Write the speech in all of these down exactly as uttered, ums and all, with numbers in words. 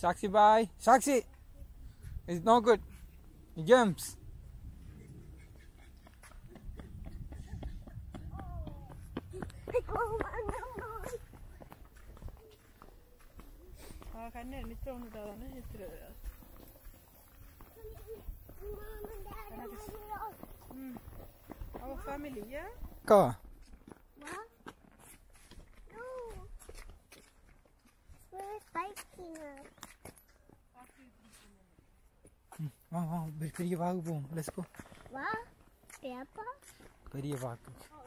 Saksi, bye. Saksi! It's no good. He jumps. Our family, yeah? Car. What? No. Where's biking? Wow, wow. பெரிய வாகு போவோம். Let's go. What? Peppa? பெரிய வாகு.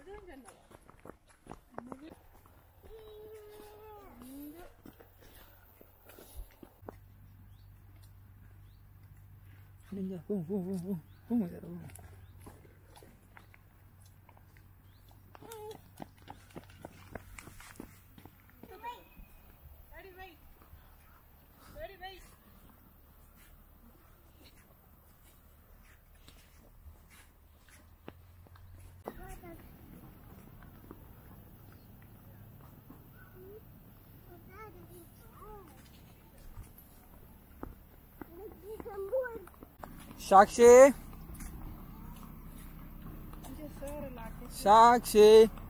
Ninja, boom, boom, boom, boom. Boom, boom. Sakshi! Sakshi!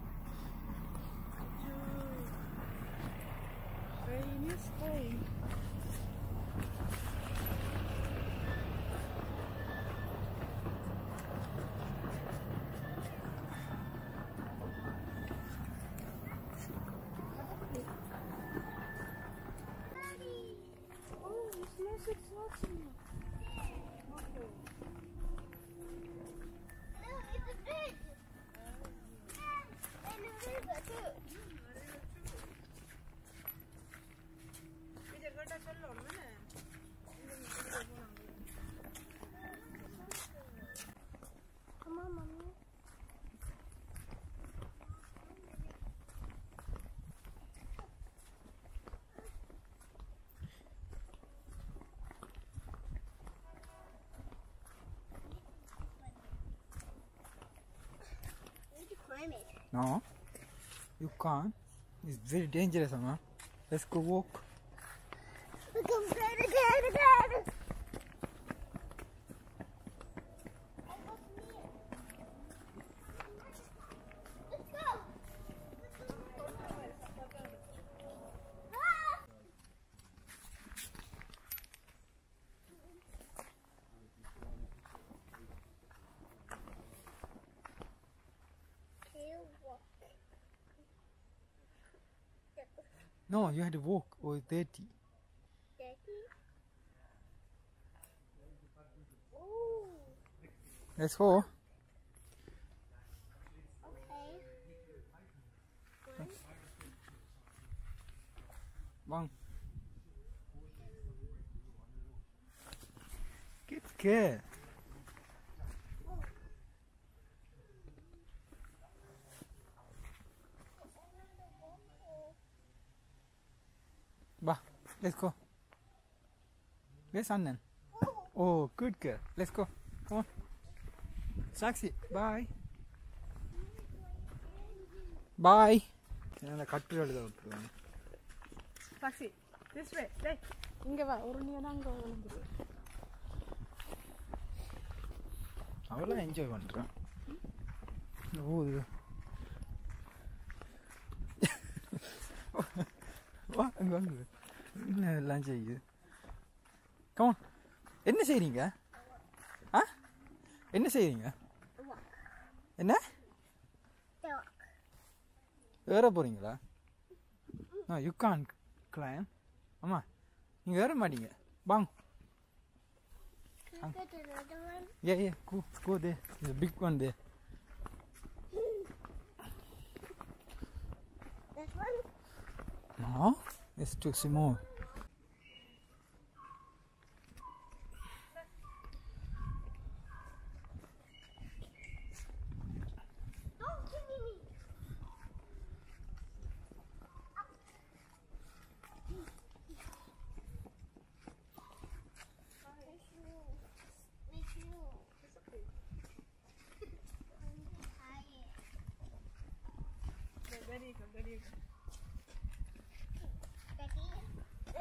Rain is going. Oh, it smells like sauce. Come on, mommy. Need to climb it. No, you can't. It's very dangerous, Amma. Let's go walk. We come again, again, again. Let's go. Ah! Can you walk? No, you had to walk. Oh, thirty. Daddy? Oh, Let's go. okay. Bang. Get scared. Bah, let's go. Where's Annan? Oh, good girl. Let's go. Come on. Saksi, bye. Bye. Taxi, this way. Hey, இங்க வா ஒரு நீ அங்க விழுந்துரு. அவெல்லாம் enjoy பண்றான். ஓ இது. வா அங்க வாங்க. என்ன எல்லாம் செய்யுது? Come on. என்ன செய்றீங்க? ஆ? என்ன செய்றீங்க? என்ன? ஏற போறீங்களா? No, you can't climb. அம்மா, நீங்க ஏற மாட்டீங்க. வாங்க. Can I get another one? Yeah, yeah, go, go there. There's a big one there. This one? No, it's too small. Don't give me me. My shoe. It's okay. I'm tired. There you go, there you go. Daddy,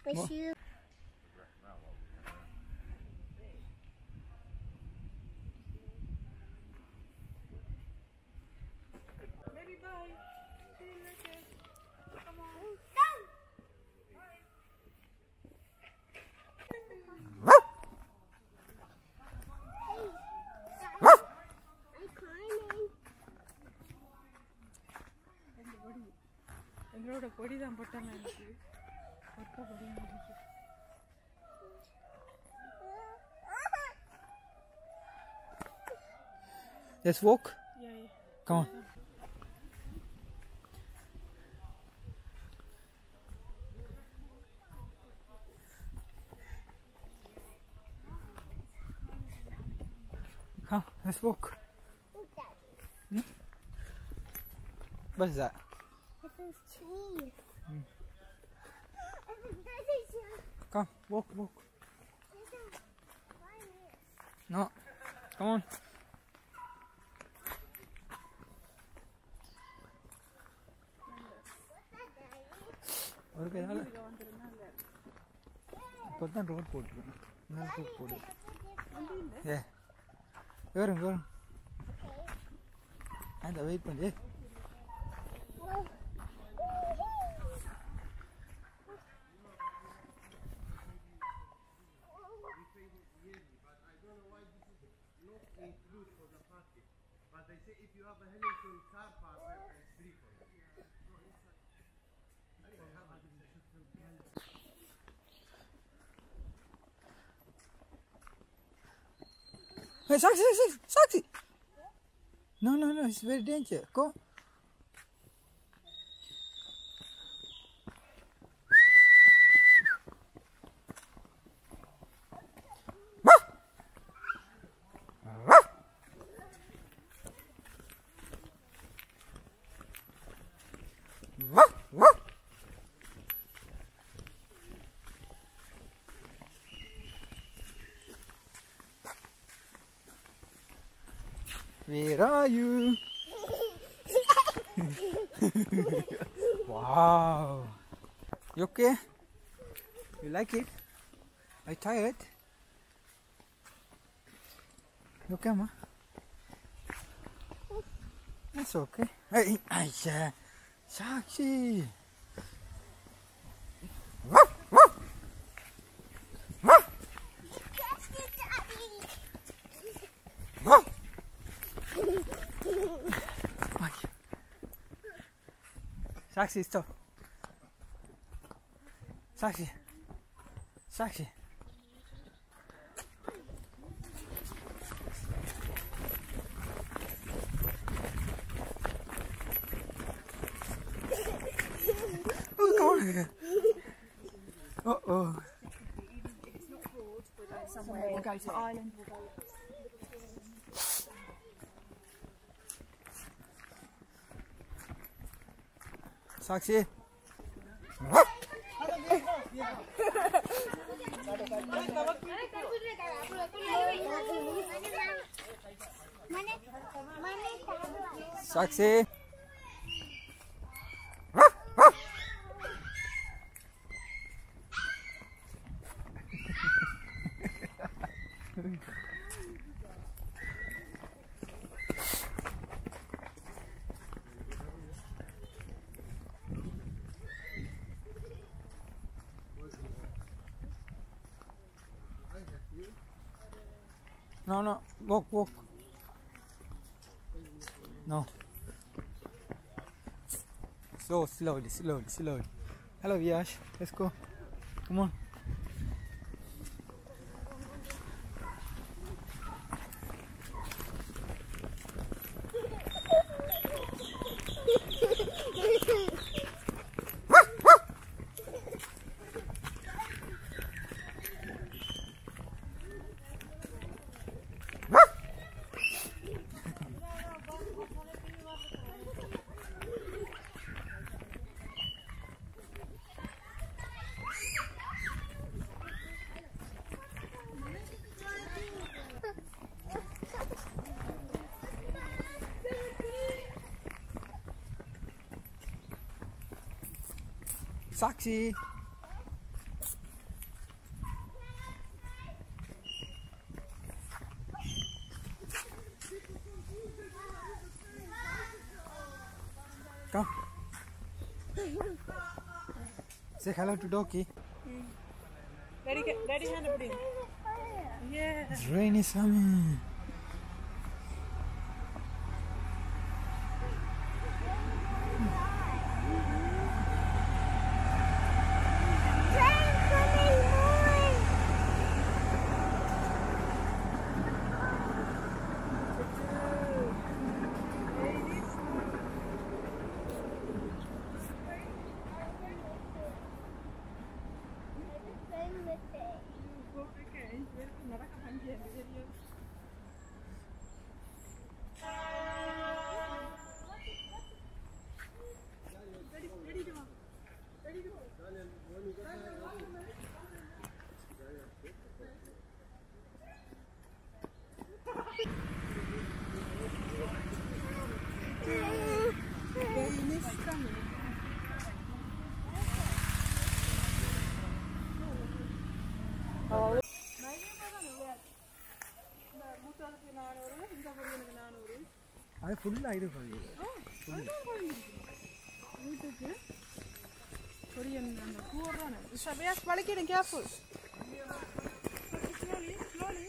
My What? shoe. Maybe bye. See you later. Come on. I'm climbing. எங்களோட பொடி தான் போட்டாங்க எனக்கு ஒர்க்கா பொடி இருந்துச்சு. Let's walk. Yeah, yeah. Come on. Come, let's walk. Hmm? What is that? This is cheese. Mm. This is cheese. Come, walk, walk. No, come on. ஒரு கையால இப்போ தான் ரோட் போட்டுருக்கேன் இன்னொரு ரோட் போடு ஏ வரும் வரும் அந்த வெயிட் பண்ணு But they say if you have a Hamilton car park, it's free for you. Hey, Saxi, Saxi, Saxi! No, no, no, it's very dangerous. Go. Where are you? Wow. You okay? You like it? Are you tired? You okay, ma? That's okay. Hey, Aisha. Saxi. Saxi, stop. Saxi. Saxi. Oh, come on. Uh oh. Somewhere we'll go to Ireland. We'll go. Saxi. Saxi. No, no, walk, walk. No. Slow, slowly, slowly, slowly. Hello, Yash. Let's go. Come on. Saxi. Come. Say hello to Doki. Daddy, daddy hand up in. Yeah. It's rainy, Sammy. அது ஃபுல்லா இது பண்ணி வீட்டுக்கு Korean அந்த கூறானே சபையாஸ் வலிக்கிடும் careful slowly slowly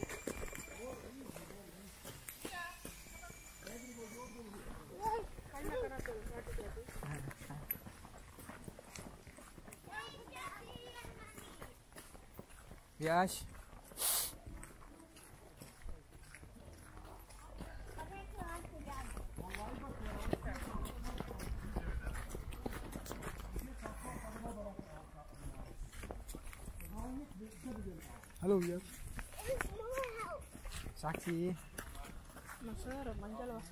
Yash. Hello, Yash. Saksi. Masuk, manjal lah.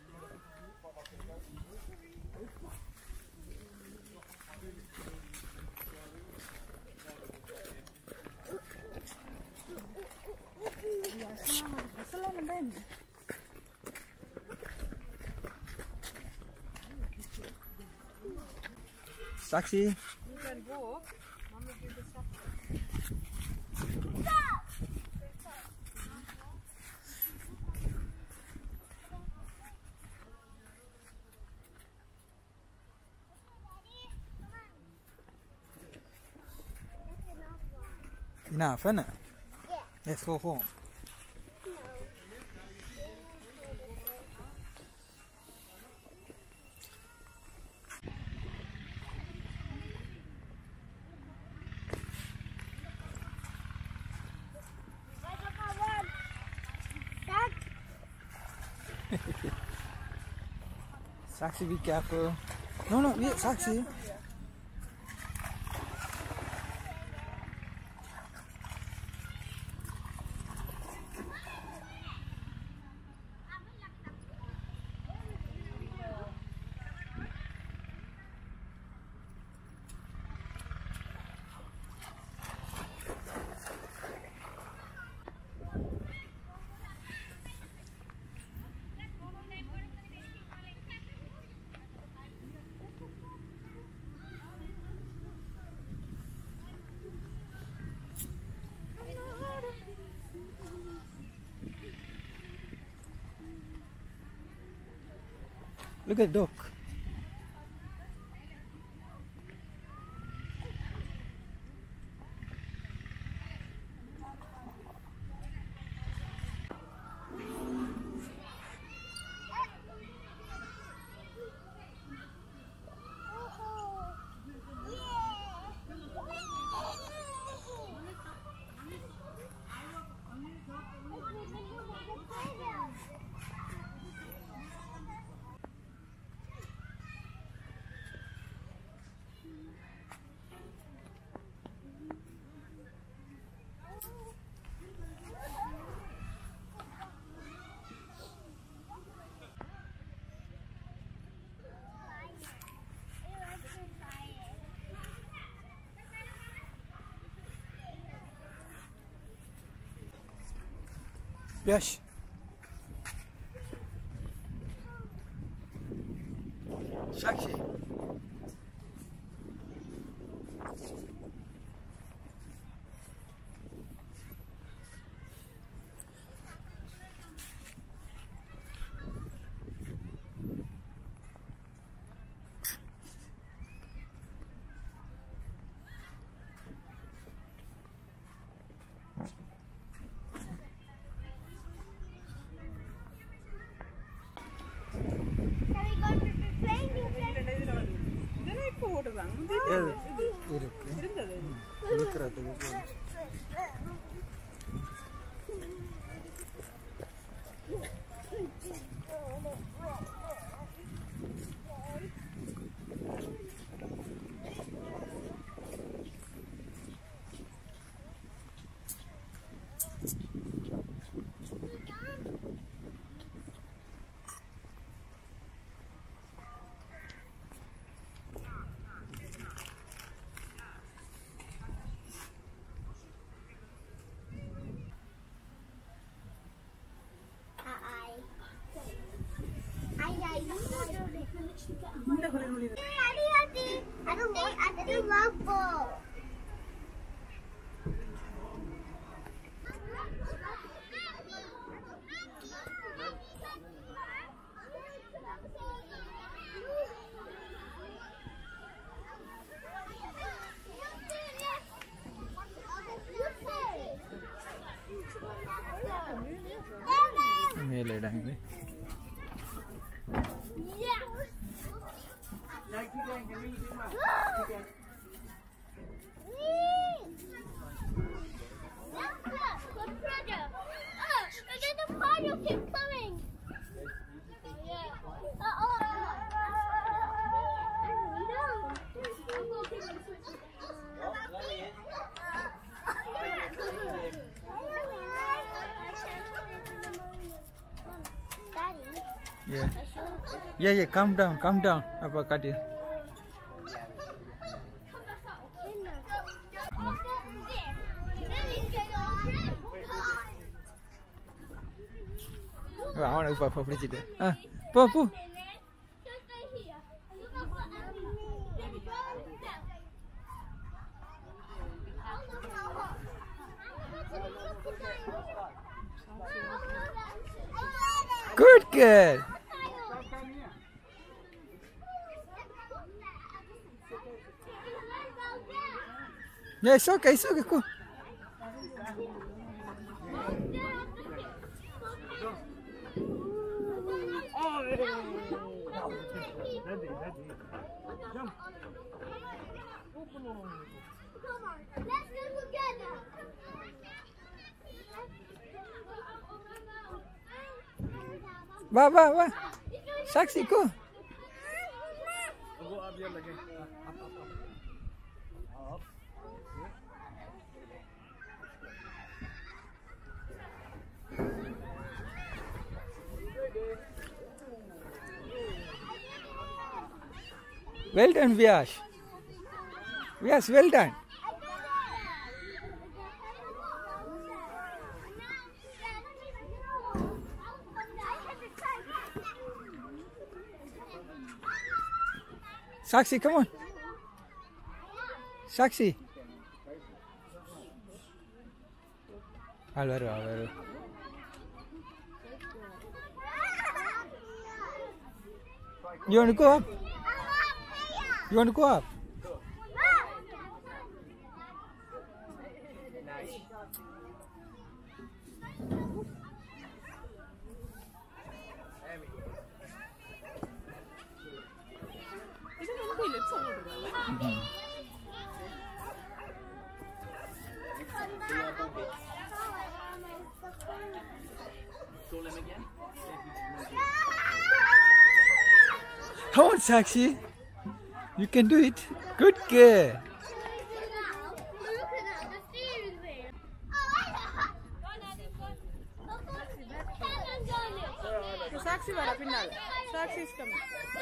Saksi. You can walk. Mommy give the stuff. Enough, isn't it? Yeah. Let's go home. Saksi, be careful. No, no, wait, Saksi. Look at duck. Yash. Saksi. போட்டுறாங்க இருக்கு இருந்தது இருக்கிறதுக்கு I don't want. I do love ball. மேலே இடாங்க Yeah. Yeah, yeah, calm down, calm down. Apa kat dia? Wah, awak nak upah apa boleh cerita? Ah, po, po. Good girl. Yeah, it's okay, it's okay, cool. Ready, ready. Jump. Come on, let's go together. Wah, wah, wah. Saksi ko. Go up here again. Up, up, up. Up. Well done, Vyash. Vyash, well done. Saksi, come on. Saksi. Alvaro, Alvaro. You want to go up? You want to go up? Come on, Saksi. You can do it. Good girl. Saksi wala pinal. Saksi is coming.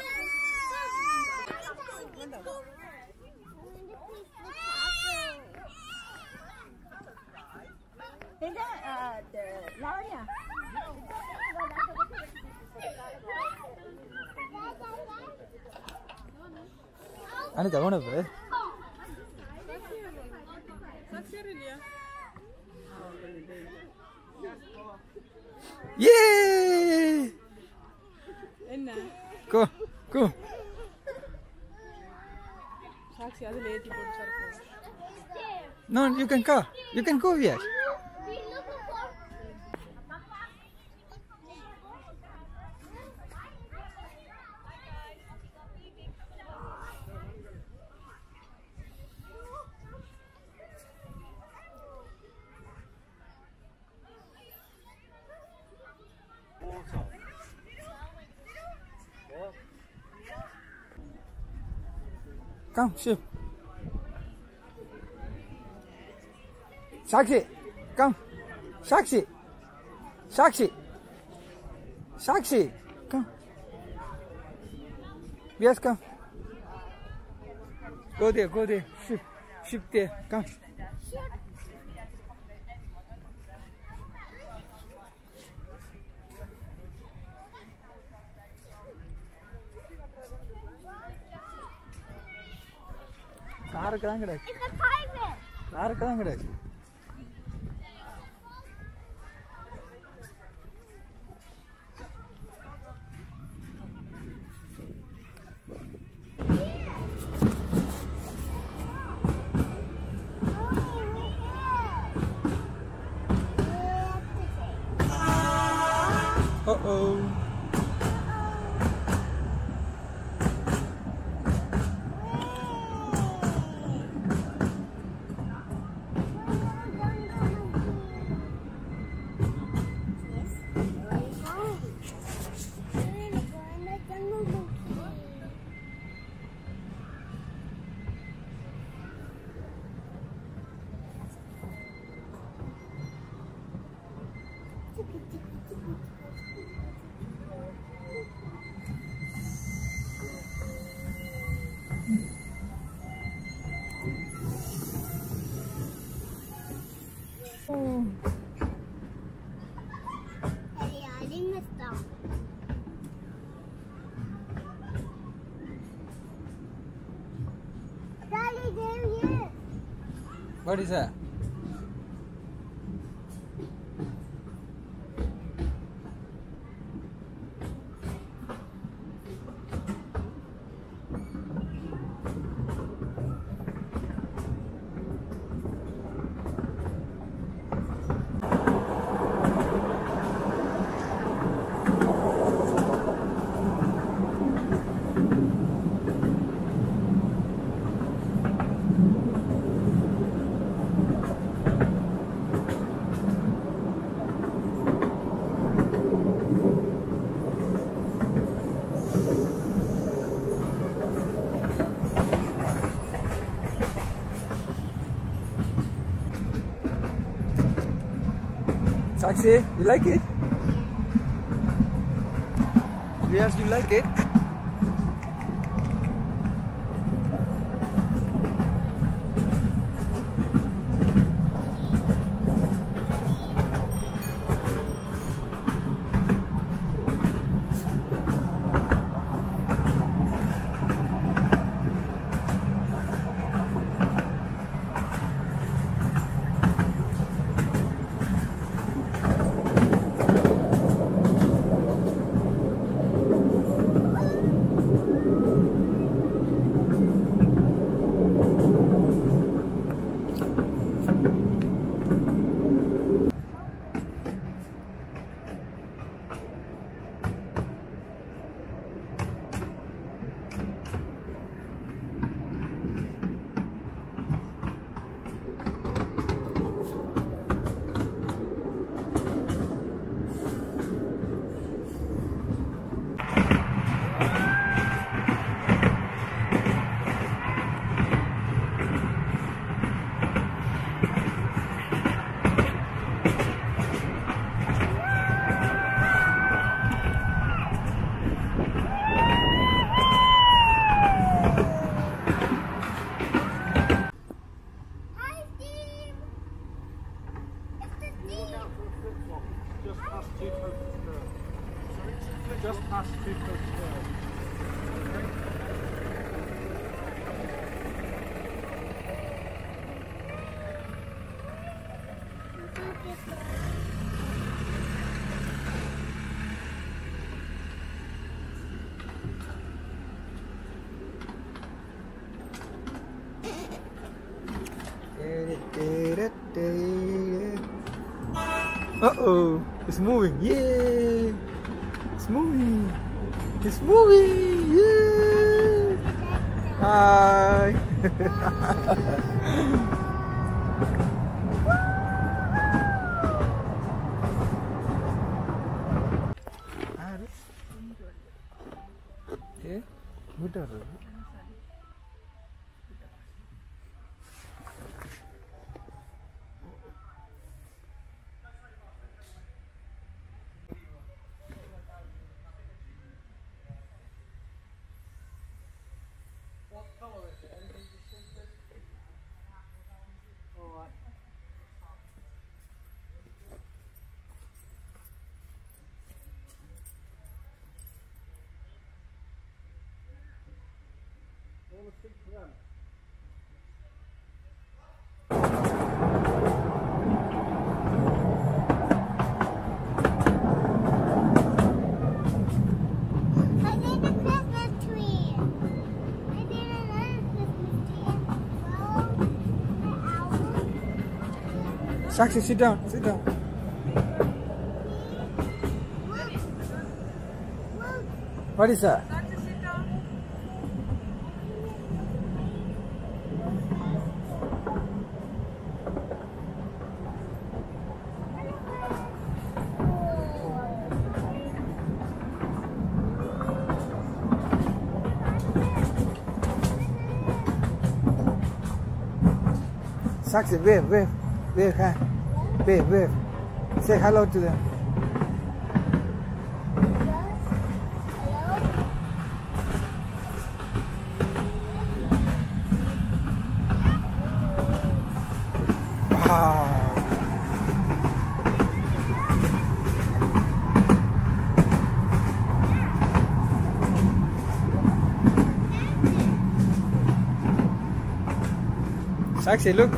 Hindi, uh, the Laurya. Ano tahu mana ber? Saksi dia. Yay! Enna? Go, go. Saksi adu leti podu sarpo. No, you can go. You can go, Vyash. Come, ship. Sakshi, come. Sakshi. Sakshi. Sakshi, come. Yes, come. Go there, go there. Ship, ship there. Come. Car kang ada? It's a pirate. Car kang ada? Uh oh. Daddy, there he is. What is that? Sakshi, you like it? Yes, you like it? Just past two foot curve. Uh oh, it's moving. Yay! It's moving. It's moving. Yay! Hi. Eh, mudah. I did a Christmas tree. I did another Christmas tree. Well, the owl. Saxi, sit down. Sit down. Look. Look. What is that? Saxi, sit down. Saxi, wave, wave. Wave, huh? Wave, wave. Say hello to them. Wow. Saxi, look.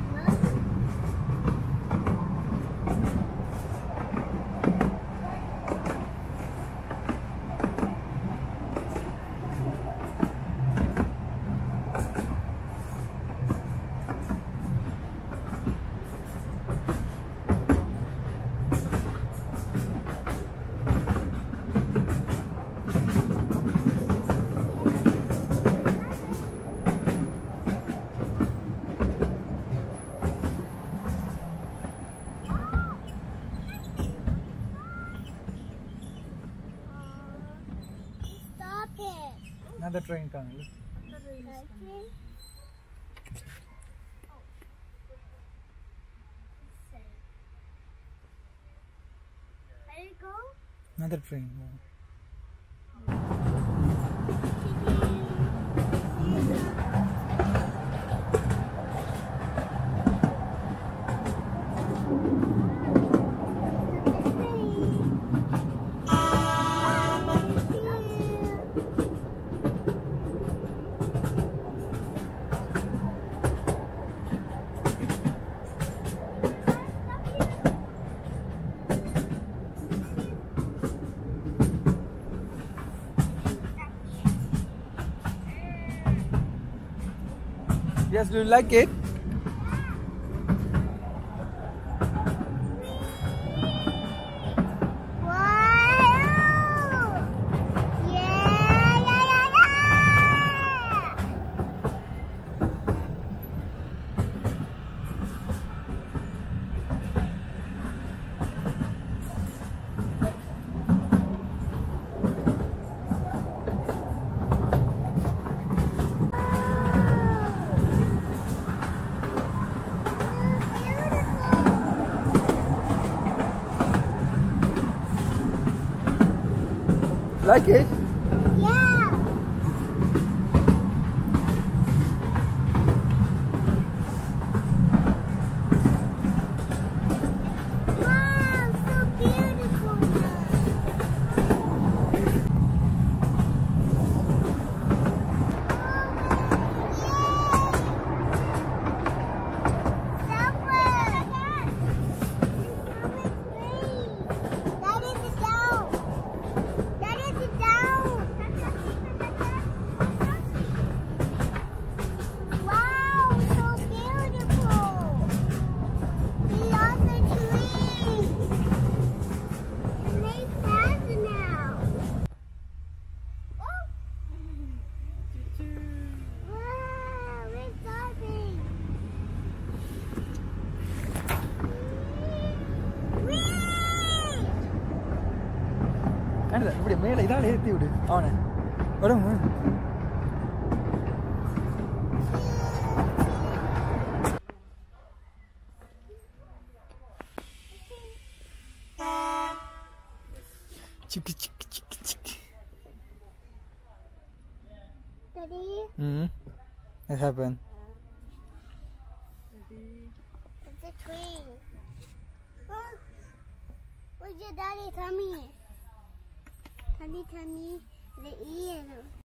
Stop it. Another train coming. Look. Okay. Let it go. Another train. Yes, do you like it? Wow! Yeah, yeah, yeah, yeah! Like it? Yeah! Wow, so beautiful! That is the down. That is the down. Wow, so beautiful. We love the trees. And they pass now. Oh. Wow, we're starting. Kandala இப்படி மேலே இதால ஏற்றி விடு அவனை வரும் சிக்கி சிக்கி சிக்கி சிக்கி Daddy, ம் what happened? it's a tree. Oh, where's your daddy tummy? Daddy tummy, the ear.